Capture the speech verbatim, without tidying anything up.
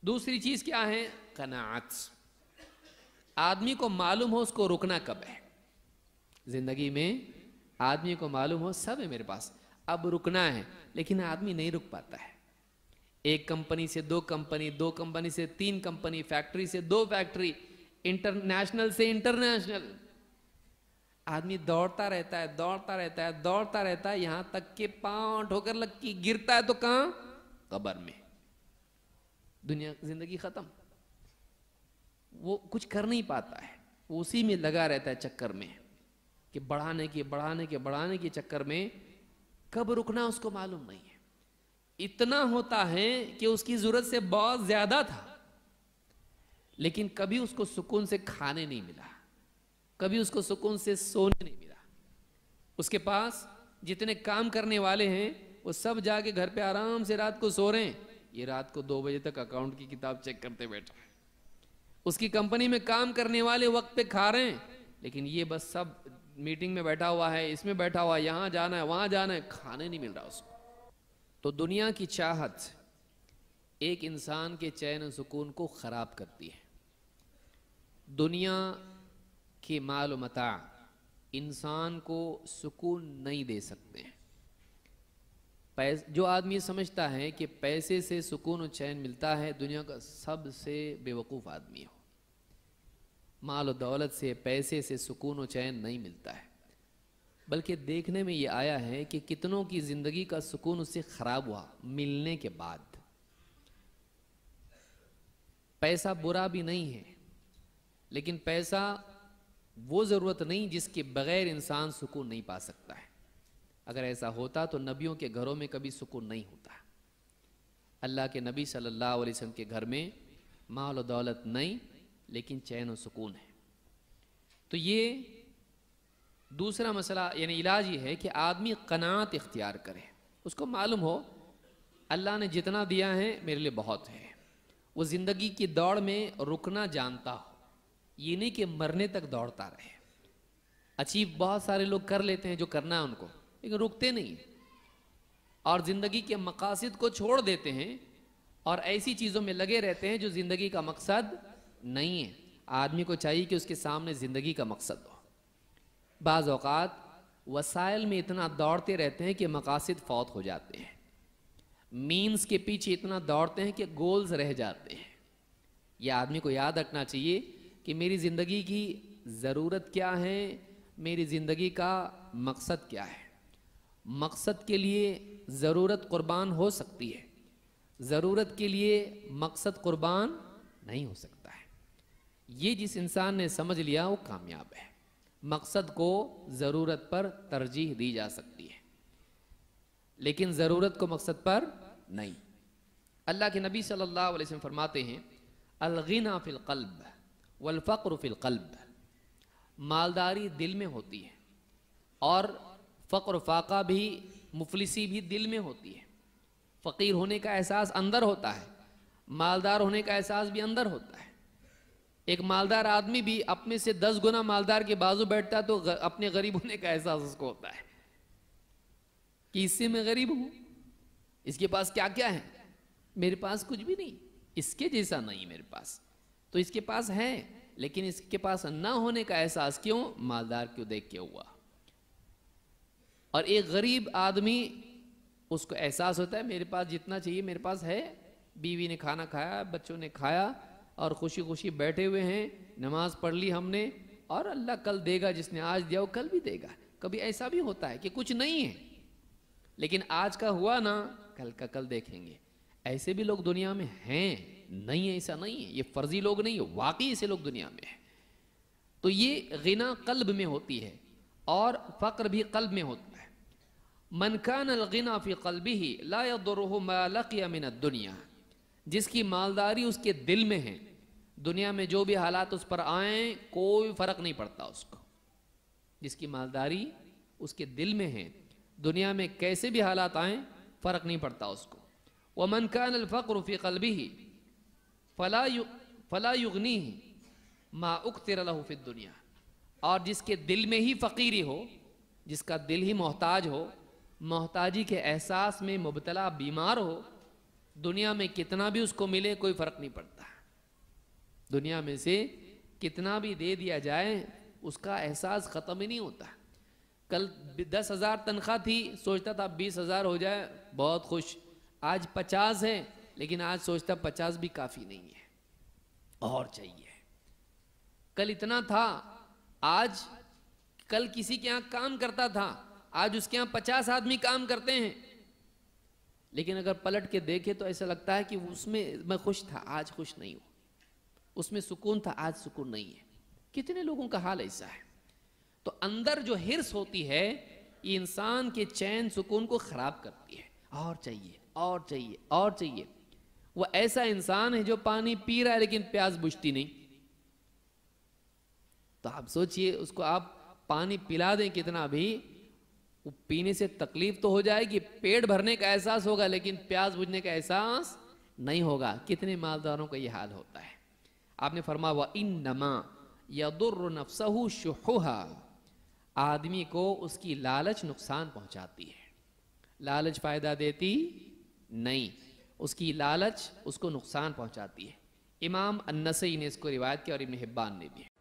दूसरी चीज क्या है? कनाअत। आदमी को मालूम हो उसको रुकना कब है। जिंदगी में आदमी को मालूम हो सब है मेरे पास, अब रुकना है, लेकिन आदमी नहीं रुक पाता है। एक कंपनी से दो कंपनी, दो कंपनी से तीन कंपनी, फैक्ट्री से दो फैक्ट्री, इंटरनेशनल से इंटरनेशनल, आदमी दौड़ता रहता है दौड़ता रहता है दौड़ता रहता है, यहां तक कि पांव ठोकर लग की गिरता है तो कहां? कब्र में। दुनिया जिंदगी खत्म। वो कुछ कर नहीं पाता है, वो उसी में लगा रहता है चक्कर में कि बढ़ाने के बढ़ाने के बढ़ाने के चक्कर में कब रुकना उसको मालूम नहीं है। इतना होता है कि उसकी जरूरत से बहुत ज्यादा था, लेकिन कभी उसको सुकून से खाने नहीं मिला, कभी उसको सुकून से सोने नहीं मिला। उसके पास जितने काम करने वाले हैं वो सब जाके घर पे आराम से रात को सो रहे हैं, ये रात को दो बजे तक अकाउंट की किताब चेक करते बैठा है। उसकी कंपनी में काम करने वाले वक्त पे खा रहे हैं, लेकिन ये बस सब मीटिंग में बैठा हुआ है, इसमें बैठा हुआ है, यहाँ जाना है वहाँ जाना है, खाने नहीं मिल रहा उसको। तो दुनिया की चाहत एक इंसान के चैन और सुकून को ख़राब करती है। दुनिया के माल व मता इंसान को सुकून नहीं दे सकते हैं। पैस जो आदमी समझता है कि पैसे से सुकून और चैन मिलता है, दुनिया का सबसे बेवकूफ़ आदमी हो। माल और दौलत से, पैसे से सुकून और चैन नहीं मिलता है, बल्कि देखने में ये आया है कि कितनों की ज़िंदगी का सुकून उससे ख़राब हुआ मिलने के बाद। पैसा बुरा भी नहीं है, लेकिन पैसा वो ज़रूरत नहीं जिसके बग़ैर इंसान सुकून नहीं पा सकता है। अगर ऐसा होता तो नबियों के घरों में कभी सुकून नहीं होता। अल्लाह के नबी सल्लल्लाहु अलैहि वसल्लम के घर में माल और दौलत नहीं, लेकिन चैन और सुकून है। तो ये दूसरा मसला यानी इलाज ये है कि आदमी कनात इख्तियार करे। उसको मालूम हो अल्लाह ने जितना दिया है मेरे लिए बहुत है। वो ज़िंदगी की दौड़ में रुकना जानता हो, ये नहीं कि मरने तक दौड़ता रहे। अचीव बहुत सारे लोग कर लेते हैं जो करना है उनको, लेकिन रुकते नहीं और ज़िंदगी के मकासद को छोड़ देते हैं और ऐसी चीज़ों में लगे रहते हैं जो ज़िंदगी का मकसद नहीं है। आदमी को चाहिए कि उसके सामने ज़िंदगी का मकसद हो। बाज़ औक़ात वसाइल में इतना दौड़ते रहते हैं कि मकासद फौत हो जाते हैं, मीन्स के पीछे इतना दौड़ते हैं कि गोल्स रह जाते हैं। यह आदमी को याद रखना चाहिए कि मेरी ज़िंदगी की ज़रूरत क्या है, मेरी ज़िंदगी का मकसद क्या है। मकसद के लिए ज़रूरत कुर्बान हो सकती है, ज़रूरत के लिए मकसद कुर्बान नहीं हो सकता है। ये जिस इंसान ने समझ लिया वो कामयाब है। मकसद को ज़रूरत पर तरजीह दी जा सकती है, लेकिन ज़रूरत को मकसद पर नहीं। अल्लाह के नबी सल्लल्लाहु अलैहि वसल्लम फरमाते हैं, अल-गिना फिल क़ल्ब वल फ़क़्र फिल क़ल्ब। मालदारी दिल में होती है और फ़क़्र फ़ाक़ा भी, मुफलिसी भी दिल में होती है। फ़कीर होने का एहसास अंदर होता है, मालदार होने का एहसास भी अंदर होता है। एक मालदार आदमी भी अपने से दस गुना मालदार के बाजू बैठता है तो अपने गरीब होने का एहसास उसको होता है कि इससे मैं गरीब हूँ, इसके पास क्या क्या है, मेरे पास कुछ भी नहीं, इसके जैसा नहीं मेरे पास, तो इसके पास है, लेकिन इसके पास ना होने का एहसास क्यों? मालदार क्यों देख के हुआ। और एक गरीब आदमी उसको एहसास होता है मेरे पास जितना चाहिए मेरे पास है, बीवी ने खाना खाया, बच्चों ने खाया और खुशी खुशी बैठे हुए हैं, नमाज पढ़ ली हमने और अल्लाह कल देगा, जिसने आज दिया वो कल भी देगा। कभी ऐसा भी होता है कि कुछ नहीं है लेकिन आज का हुआ ना, कल का कल देखेंगे। ऐसे भी लोग दुनिया में हैं, नहीं है ऐसा नहीं है, ये फर्जी लोग नहीं है, वाकई ऐसे लोग दुनिया में हैं। तो ये गिना कल्ब में होती है और फ़क्र भी कल्ब में होता है। मन कान अल-गिना फ़ी क़ल्बिही ला यदुर्रुहु मा लक़िया मिन अद-दुनिया। जिसकी मालदारी उसके दिल में है, दुनिया में जो भी हालात उस पर आए कोई फ़र्क नहीं पड़ता उसको। जिसकी मालदारी उसके दिल में है, दुनिया में कैसे भी हालात आए फ़र्क नहीं पड़ता उसको। व मन कान अल-फ़क़्रु फ़ी क़ल्बिही फ़ला यु फ़ला युग़नीही मा उक़्तिर लहु फ़ी दुनिया। और जिसके दिल में ही फ़कीरी हो, जिसका दिल ही मोहताज हो, मोहताजी के एहसास में मुबतला बीमार हो, دنیا میں کتنا بھی اس کو ملے کوئی فرق نہیں پڑتا، دنیا میں سے کتنا بھی دے دیا جائے اس کا احساس ختم ہی نہیں ہوتا۔ کل دس ہزار تنخواہ تھی، سوچتا تھا بیس ہزار ہو جائے بہت خوش، آج پچاس ہے لیکن آج سوچتا پچاس بھی کافی نہیں ہے، اور چاہیے۔ کل اتنا تھا، آج کل کسی کے یہاں کام کرتا تھا، آج اس کے یہاں پچاس آدمی کام کرتے ہیں، لیکن اگر پلٹ کے دیکھے تو ایسا لگتا ہے کہ اس میں میں خوش تھا، آج خوش نہیں ہوں، اس میں سکون تھا، آج سکون نہیں ہے۔ کتنے لوگوں کا حال ایسا ہے۔ تو اندر جو حرص ہوتی ہے یہ انسان کے چین سکون کو خراب کرتی ہے، اور چاہیے اور چاہیے اور چاہیے۔ وہ ایسا انسان ہے جو پانی پی رہا ہے لیکن پیاس بجھتی نہیں۔ تو آپ سوچئے اس کو آپ پانی پلا دیں کتنا بھی، وہ پینے سے تکلیف تو ہو جائے گی، پیٹ بھرنے کا احساس ہوگا لیکن پیاس بجھنے کا احساس نہیں ہوگا۔ کتنے مالداروں کا یہ حال ہوتا ہے۔ آپ نے فرمایا وَإِنَّمَا يَضُرُّ نَفْسَهُ شُحُّهَا، آدمی کو اس کی لالچ نقصان پہنچاتی ہے، لالچ فائدہ دیتی نہیں، اس کی لالچ اس کو نقصان پہنچاتی ہے۔ امام النسائی نے اس کو روایت کیا اور ابن حبان نے بھی۔